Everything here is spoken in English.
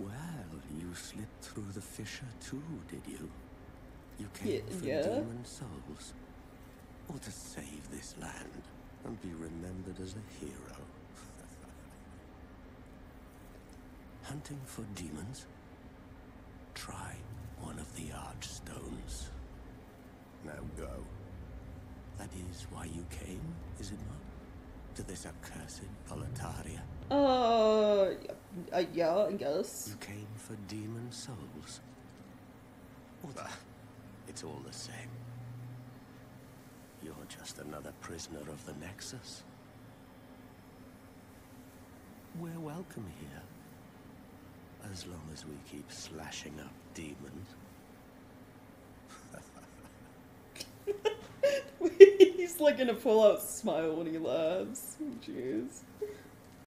Well, you slipped through the fissure too, did you? You came for Yeah. demon souls? Or to save this land and be remembered as a hero? Hunting for demons? Try one of the Archstones. Now go. That is why you came, is it not? To this accursed Boletaria? Yeah, I guess. You came for demon souls? Well, it's all the same. You're just another prisoner of the Nexus. We're welcome here. As long as we keep slashing up demons. He's like gonna pull out smile when he laughs. Jeez.